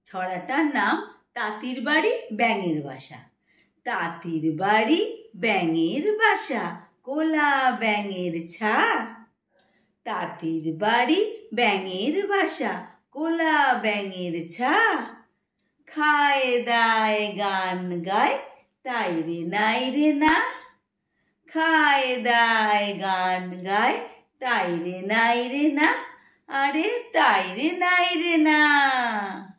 ছড়াটার নাম তাঁতির বাড়ি ব্যাঙের বাসা। তাঁতির বাড়ি ব্যাঙের বাসা, কোলা ব্যাঙের ছা। তাঁতির বাড়ি ব্যাঙের বাসা, কোলা ব্যাঙের ছা। খায় দায় গান গায়, তাই রে নাই রে না। খায় দায় গান গায়, তাই রে নাই রে না। আরে তাই রে নাই রে না।